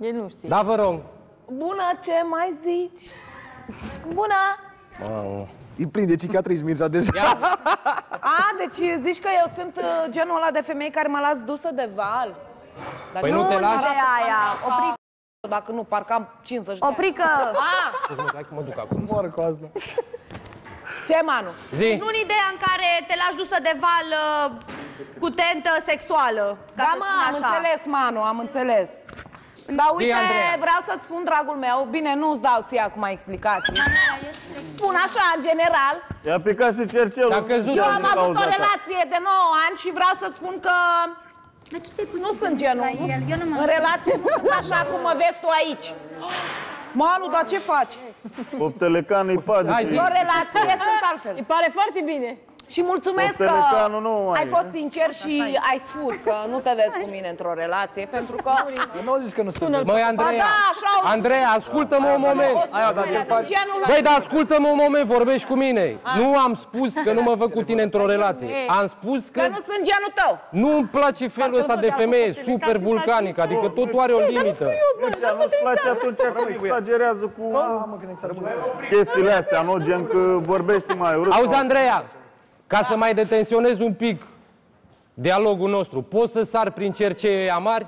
El nu știe. Da, vă rog. Bună, ce mai zici? Bună! E plin de cicatrici, Mircea, deja. Deci zici că eu sunt genul ăla de femei care mă las dusă de val? Dar Păi nu te lași? aia, oprică. Dacă nu, parcă am 50 de ani. Oprică! Hai că mă duc acum. Moară cu asta. Ce, Manu? Zi. Nu în ideea în care te lași dusă de val cu tentă sexuală. Ca Da, să mă, spun am așa. înțeles, Manu, am înțeles. Dar uite, Andreea. vreau să-ți spun, dragul meu, bine, nu-ți dau ție acum explicații. Spun așa, în general, I-a picat și cercelul. Dacă căzut eu din am avut o relație de 9 ani și vreau să-ți spun că nu sunt genul. În relație nu sunt așa cum mă vezi tu aici. Manu, dar ce faci? Optele cană-i pade. Hai, zi. O relație sunt altfel. Îi pare foarte bine. Și mulțumesc că ai fost sincer și ai spus că nu te vezi cu mine într-o relație, pentru că... Nu au zis că nu sunt. Măi, Andreea, Andreea, ascultă-mă un moment. Băi, dar ascultă-mă un moment, vorbești cu mine. Nu am spus că nu mă văd cu tine într-o relație. Am spus Că nu sunt genul tău. nu-mi place felul ăsta de femeie super vulcanică, adică totul are o limită. Mircea, nu-ți place atunci când exagerează cu chestiile astea, nu? Gen că vorbești mai urât. Auzi, Andreea, ca să mai detensionez un pic dialogul nostru, poți să sar prin cercei amari?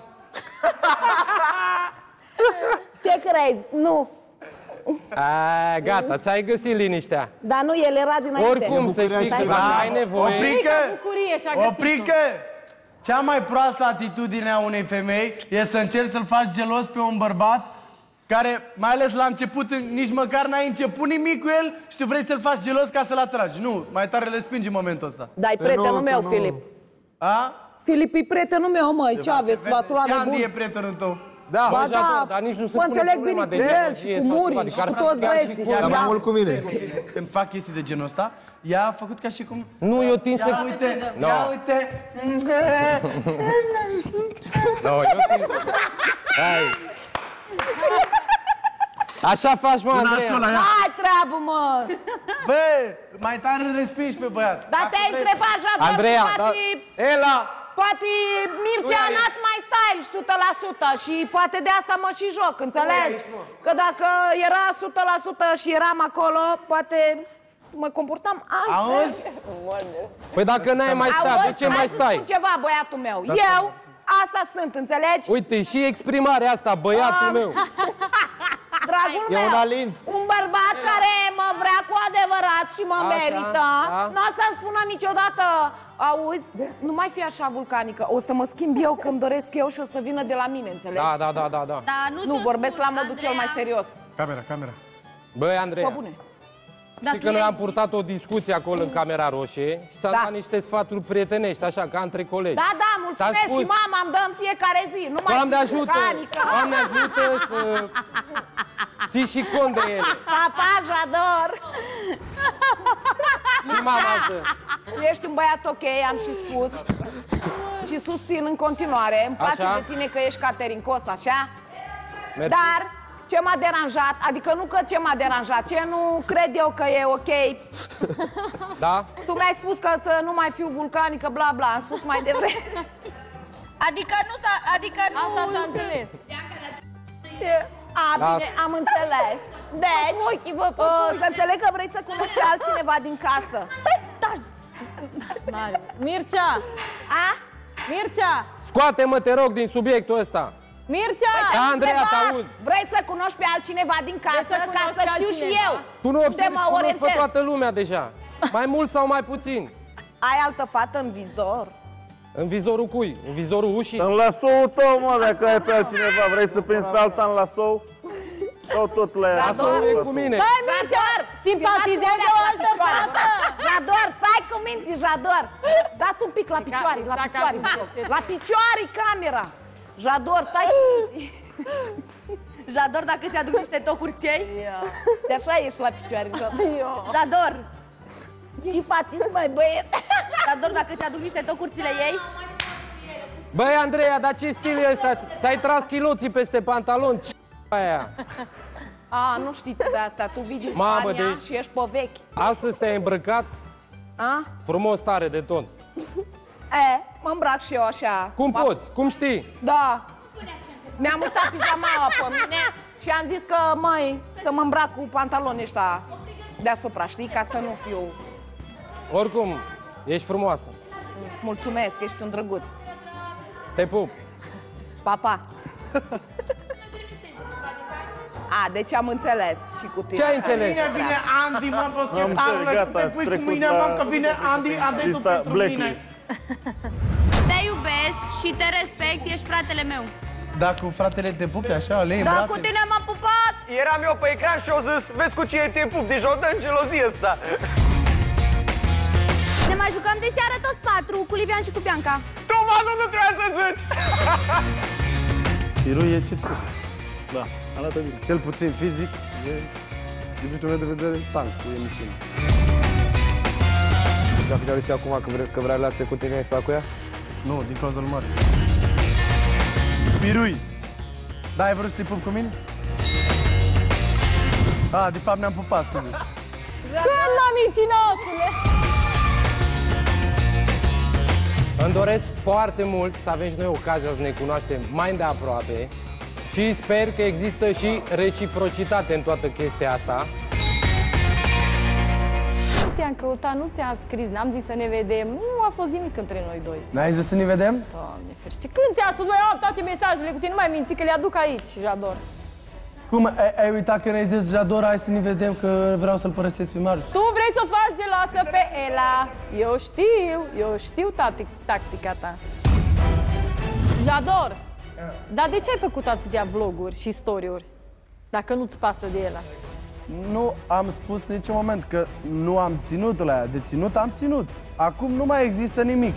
Ce crezi? Nu. Gata, ți-ai găsit liniștea. Dar nu, el era dinainte. Oricum, să știi că dacă ai nevoie... Bucurie și-a găsit-o. Oprică! Cea mai proastă atitudine a unei femei e să încerci să-l faci gelos pe un bărbat care, mai ales la început, nici măcar n-ai început nimic cu el și tu vrei să-l faci gelos ca să-l atragi. Nu, mai tare le spingi în momentul ăsta. Dai prietenul meu, Filip. A? Filip e prietenul meu, măi, ce aveți? V-ați luat Și de Andy bun? e prietenul tău. Da, Ba da, dar nici nu se mă pune înțeleg problema bine de cu el energie și cu sau Muri ceva, și adică cu ar toți fi chiar și băieții. cu- dar mai mult cu mine. Când fac chestii de genul ăsta, ea a făcut ca și cum... Nu, eu tind să... Ia uite, No. ia uite. No, eu tind... Hai. Așa faci, mă, Andreea. Nasul ăla, ia. Hai treabă, mă! Bă, mai tare respingi pe băiat. Dar te-ai întrebat, Jador, Andreea, Ela! poate Mircea n-ați mai style 100% și poate de asta mă și joc, înțelegi? Că dacă era 100% și eram acolo, poate mă comportam altfel. Auzi? Păi dacă n-ai mai stat, de ce mai Hai să stai? spun ceva, băiatul meu. Eu, asta sunt, înțelegi? Uite, și exprimarea asta, băiatul meu. Dragul E meu, un alint. un bărbat care mă vrea cu adevărat și mă Așa, merită, da. nu o să-mi spună niciodată, auzi, nu mai fi așa vulcanică, o să mă schimb eu când doresc eu și o să vină de la mine, înțelegi? Da. Dar Nu, vorbesc la modul cel mai serios. Camera. Băi, Andreea, Pe bune. știi că noi am purtat o discuție acolo în Camera Roșie și s-a dat niște sfaturi prietenești, așa, ca între colegi. Da, mulțumesc S-a spus- și mama îmi dă în fiecare zi, nu mai Doamne fi ajută! vulcanică. Doamne ajută să ții și cont de ele. Papa, Jador! Și mama să... Ești un băiat ok, am și spus. Și susțin în continuare. Îmi place Așa? de tine că ești caterincos, așa? Mersi. Dar ce m-a deranjat, adică nu că ce m-a deranjat, ce nu cred eu că e ok. Da? Tu mi-ai spus că să nu mai fiu vulcanică, bla bla, am spus mai devreme. Adică nu s-a... Adică nu... Asta s-a înțeles. Bine, am înțeles. Deci, să înțeleg că vrei să cunoști pe altcineva din casă. Mircea! A? Mircea! Scoate-mă, te rog, din subiectul ăsta. Mircea! Da, Andreea, te aud. Vrei să cunoști pe altcineva din casă, Vrei să ca cunoști să pe știu și altcineva? eu. Tu nu Unde observi, mă cunoști pe orientez? toată lumea deja. Mai mult sau mai puțin. Ai altă fată în vizor? În vizorul cui? În vizorul ușii? În lasou tău, mă, dacă ai pe altcineva, vrei să prinzi pe alta în lasou? Sau tot la ea? Lasou e cu mine. Hai, Mircea! Simpatizezi o altă fată! Jador, stai cu minte, Jador! Dați un pic la picioare, la Dacă picioare. aș- La picioare camera! Jador, stai cu minte. Jador, dacă ți-aduc niște tocuri ției? De așa ești la picioare, Jador. Jador! E fatis, mai băiet. Jador, dacă ți-aduc niște tocuri, ți le iei? Băi, Andreea, dar ce stil e ăsta? Ți-ai tras chiloții peste pantaloni? Ce aia? A, nu știi tu de asta, tu vii din Mamă, Spania deci- și ești pe vechi. Astăzi te-ai îmbrăcat A? frumos tare de ton. Mă îmbrac și eu așa. Cum poți? Cum știi? Da. Mi-am mutat pijamaua pe mine și am zis că, măi, să mă îmbrac cu pantaloni ăștia deasupra, știi? Ca să nu fiu... Oricum, ești frumoasă. Mulțumesc, ești un drăguț. Te pup. Pa, pa. A, deci am înțeles și cu tine. Ce ai înțeles? Mâine vine Andy, mă, boschetarule, Gata, te pui cu trecut mine, la mă, că vine Andy, adetul lista pentru mine. blacklist. Te iubesc și te respect, ești fratele meu. Da, cu fratele te pupe așa, le în Da, brațe. cu tine m-am pupat! Eram eu pe ecran și au zis, vezi cu cine te pup, deja o dă în gelozie asta. Ne mai jucăm de seară toți patru, cu Livian și cu Bianca. Toma, nu trebuia să zici! Pirui e ce trebuie. Da, arată bine. Cel puțin fizic, din punctul meu de vedere, tank cu emisiune. Dacă te-au zis acum că vrea relație cu tine, ai stat cu ea? Nu, din cauza lui Mare. Pirui, da, ai vrut să te pup cu mine? A, de fapt ne-am pupat, scuze. Când, mă, mincinosule? Îmi doresc foarte mult să avem și noi ocazia să ne cunoaștem mai îndeaproape și sper că există și reciprocitate în toată chestia asta. Te-am căutat, nu ți-am scris, n-am zis să ne vedem. Nu a fost nimic între noi doi. N-ai zis să ne vedem? Doamne ferește. Când ți-am spus, băi, am toate mesajele cu tine, nu mai minți că le aduc aici, Jador. Cum, ai uitat că ne-ai zis, Jador, hai să ne vedem că vreau să-l părăsesc pe Marius? Tu vrei să o faci geloasă pe Ela. Eu știu tactica ta. Jador, dar de ce ai făcut atâtea vloguri și story-uri dacă nu-ți pasă de Ela? Nu am spus în niciun moment că nu am ținut la ea. De ținut am ținut. Acum nu mai există nimic.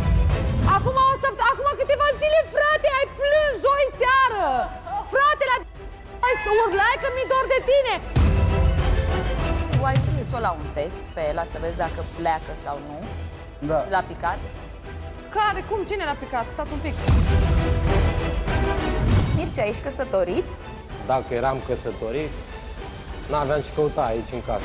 Acum câteva zile, frate, ai plâns joi seară! Frate, ai să urlai că mi-e dor de tine! Tu ai trimis-o la un test pe ăla să vezi dacă pleacă sau nu. Da. L-a picat. Care? Cum? Cine l-a picat? Stați un pic. Mircea, ești căsătorit? Dacă eram căsătorit, n-aveam și căuta aici în casă.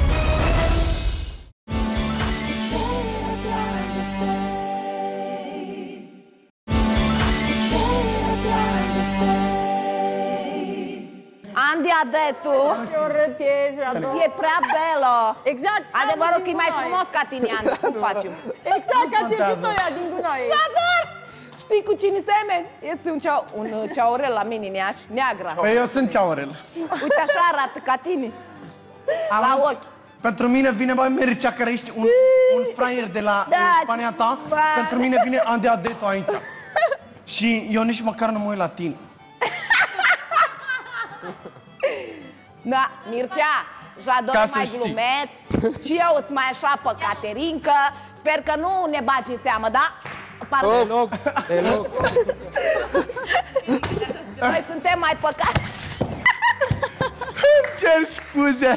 Andy Adetu e prea belă. Exact. Adevărul că e mai frumos ca tine, Andy. Cum facem? Exact ca cerșitoria din gunoaie. Jador! Știi cu cine semeni? Este un ceaurel la mine în Iași, neagră. Păi eu sunt ceaurel. Uite așa arată ca tine. La ochi. Pentru mine vine, băi, Mircea, care ești un fraier de la Spania ta. Pentru mine vine Andy Adetu aici. Și eu nici măcar nu mă uit la tine. Da, Mircea, Jador Ca e să mai știi. glumeț și eu sunt mai așa pe Caterinca. Sper că nu ne bagi în seamă, da? Pardon. Deloc. Noi suntem mai păcați. Îmi cer scuze.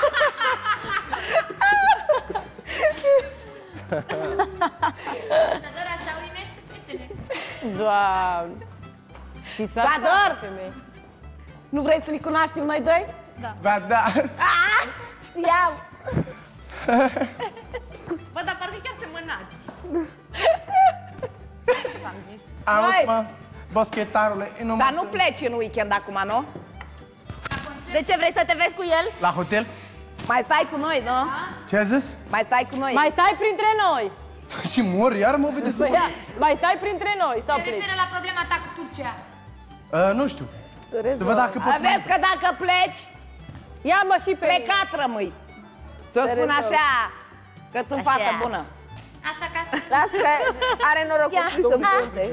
Jador, așa uimește fetele. Doamne. Ți s-a Jador! pe mine. Nu vrei să ne cunoaștem noi doi? Ba da. Știam. Bă, dar parcă chiar semănați. V-am zis. Auzi, mă, boschetarule. Dar nu pleci în weekend acum, nu? De ce vrei să te vezi cu el? La hotel? Mai stai cu noi, nu? Ce ai zis? Mai stai cu noi. Mai stai printre noi. Și mor, iar mă vedeți? Băi, ia, mai stai printre noi sau Se pleci? referă la problema ta cu Turcia. Nu știu. Să văd dacă pot să Vezi că dacă pleci, Ia-mă și pe mine. plecat rămâi. Ți-o spun așa, că sunt fată bună. Asta ca să... Lasă că are noroc cu să împrunte.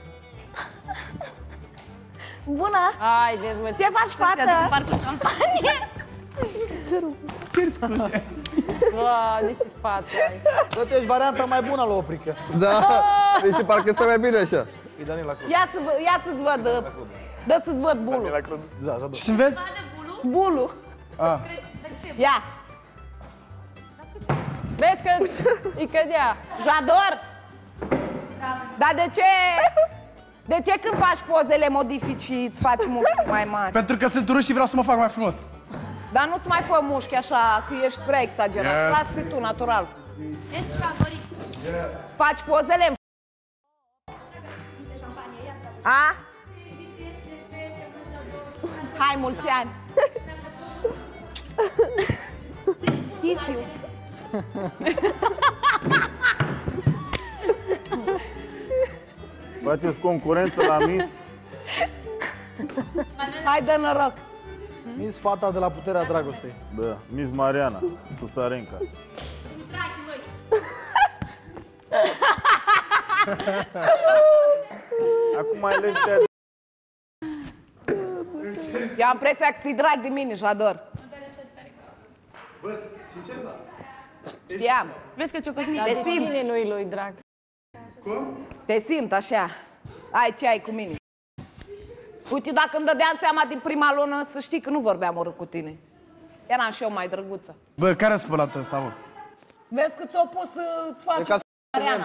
Bună! Haideți, mă, Ce faci, fată? Parcă campanie. cer scuze. Doamne, ce față ai. Bă, tu ești varianta mai bună la oprică. Da, deci parcă stă mai bine așa. Ia să-ți văd, dă să-ți văd bulul. Și vezi? Bulul. Ia, Vezi că îi cădea. Jador! Dar de ce când faci pozele modifici și îți faci mușchi mai mari? Pentru că sunt urât și vreau să mă fac mai frumos. Dar nu-ți mai fă mușchi așa, că ești prea exagerat. Lasă-te tu, natural. Ești favorit. Faci pozele. A? Hai, mulți ani! Tisiu. Faceți concurență la Miss? Hai, dă noroc! Miss fata de la Puterea Dragostei. Da, Miss Mariana, Susarenca. Acum mai lecția. Eu am impresia că ți-i drag de mine și ador. Bă, sincer, da. Știam. Vezi că ți-o cosmic. Dar de cine nu-i lui drag? Cum? Te simt așa. Ai ce ai cu mine. Uite, dacă îmi dădeam seama din prima lună, să știi că nu vorbeam urât cu tine. Eram și eu mai drăguță. Bă, care-a spălat ăsta, mă? Vezi că ți-o pus să-ți faci Mariana.